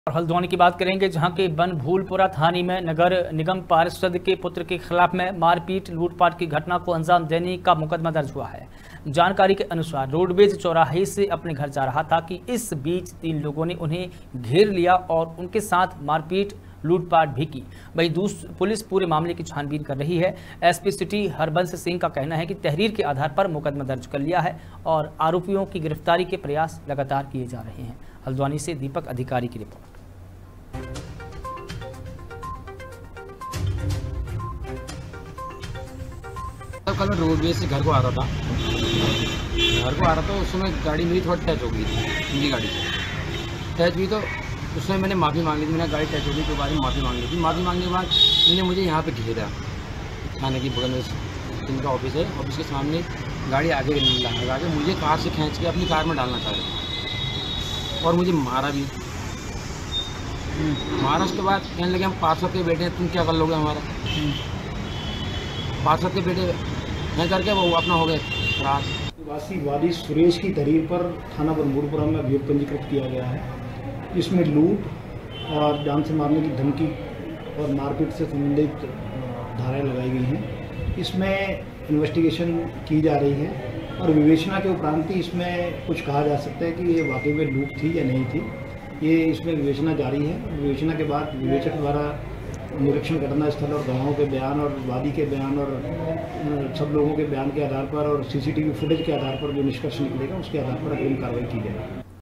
और हल्द्वानी की बात करेंगे, जहां के बनभूलपुरा थाने में नगर निगम पार्षद के पुत्र के खिलाफ में मारपीट लूटपाट की घटना को अंजाम देने का मुकदमा दर्ज हुआ है। जानकारी के अनुसार रोडवेज चौराहे से अपने घर जा रहा था कि इस बीच 3 लोगों ने उन्हें घेर लिया और उनके साथ मारपीट लूटपाट भी की। वहीं पुलिस पूरे मामले की छानबीन कर रही है। एसपी सिटी हरबंस सिंह का कहना है कि तहरीर के आधार पर मुकदमा दर्ज कर लिया है और आरोपियों की गिरफ्तारी के प्रयास लगातार किए जा रहे हैं। हल्द्वानी से दीपक अधिकारी की रिपोर्ट। कल मैं रोडवेज से घर को आ रहा था उस समय गाड़ी मेरी थोड़ा टच हो गई थी, मेरी गाड़ी से टच हुई तो उसमें मैंने माफ़ी मांगी थी। मैंने गाड़ी टच हो गई तो बारे में माफ़ी मांगी थी। माफ़ी मांगने के बाद इन्हें मुझे यहाँ पे घेरा, थाने की बगल में इनका ऑफिस है, ऑफिस के सामने गाड़ी आगे लगा के मुझे कार से खींच के अपनी कार में डालना चाह रहे और मुझे मारा भी। मारा उसके बाद कहने लगे हम पार्षद के बेटे हैं, तुम क्या कर लोगे हमारा। पार्षद के बेटे नहीं करके वो अपना हो गए रात। निवासी वादी सुरेश की तहरीर पर थाना बनभूलपुरा में अभियोग पंजीकृत किया गया है। इसमें लूट और जान से मारने की धमकी और मारपीट से संबंधित धाराएं लगाई गई हैं। इसमें इन्वेस्टिगेशन की जा रही है और विवेचना के उपरांत ही इसमें कुछ कहा जा सकता है कि ये वाकई में लूट थी या नहीं थी। ये इसमें विवेचना जारी है। विवेचना के बाद विवेचक द्वारा निरीक्षण घटनास्थल और गवाहों के बयान और वादी के बयान और सब लोगों के बयान के आधार पर और सीसीटीवी फुटेज के आधार पर जो निष्कर्ष निकलेगा उसके आधार पर अग्रिम कार्रवाई की जाएगी।